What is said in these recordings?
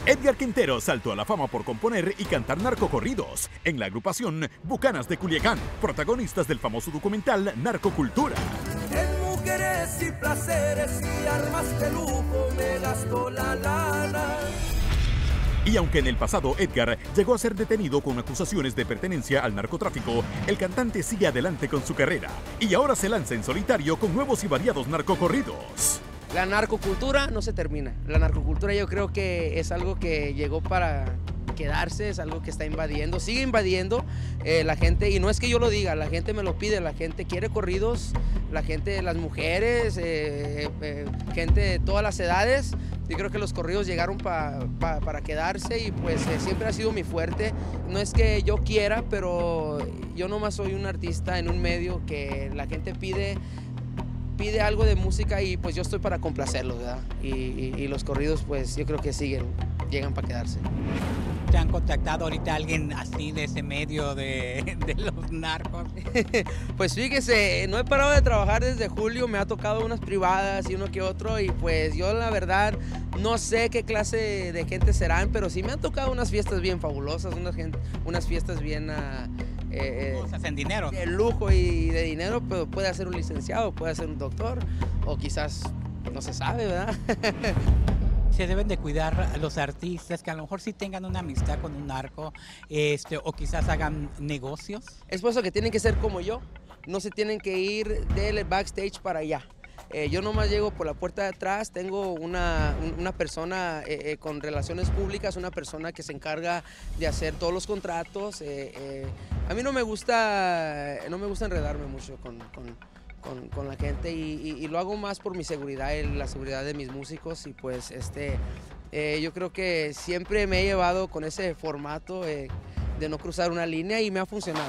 Edgar Quintero saltó a la fama por componer y cantar narcocorridos en la agrupación Bucanas de Culiacán, protagonistas del famoso documental Narcocultura. En mujeres y placeres y armas de lujo me gasto la lana. Y aunque en el pasado Edgar llegó a ser detenido con acusaciones de pertenencia al narcotráfico, el cantante sigue adelante con su carrera y ahora se lanza en solitario con nuevos y variados narcocorridos. La narcocultura no se termina. La narcocultura yo creo que es algo que llegó para quedarse, es algo que está invadiendo, sigue invadiendo la gente, y no es que yo lo diga, la gente me lo pide, la gente quiere corridos, la gente, las mujeres, gente de todas las edades. Yo creo que los corridos llegaron para quedarse y pues siempre ha sido mi fuerte. No es que yo quiera, pero yo nomás soy un artista en un medio que la gente pide algo de música y pues yo estoy para complacerlos, ¿verdad? Y los corridos pues yo creo que llegan para quedarse. ¿Te han contactado ahorita alguien así de ese medio de los narcos? Pues fíjese, no he parado de trabajar desde julio, me ha tocado unas privadas y uno que otro, y pues yo la verdad no sé qué clase de gente serán, pero sí me han tocado unas fiestas bien fabulosas, unas fiestas bien... Cosas en dinero. De lujo y de dinero, pero puede ser un licenciado, puede ser un doctor, o quizás no se sabe, ¿verdad? Se deben de cuidar a los artistas que a lo mejor sí tengan una amistad con un narco, o quizás hagan negocios. Es por eso que tienen que ser como yo, no se tienen que ir del backstage para allá. Yo nomás llego por la puerta de atrás, tengo una persona con relaciones públicas, una persona que se encarga de hacer todos los contratos. A mí no me gusta enredarme mucho con la gente y lo hago más por mi seguridad, la seguridad de mis músicos, y pues yo creo que siempre me he llevado con ese formato de no cruzar una línea y me ha funcionado.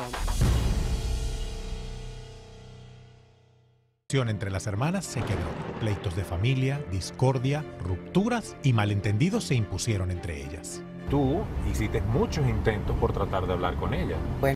Entre las hermanas se quebró. Pleitos de familia, discordia, rupturas y malentendidos se impusieron entre ellas. Tú hiciste muchos intentos por tratar de hablar con ella. Bueno.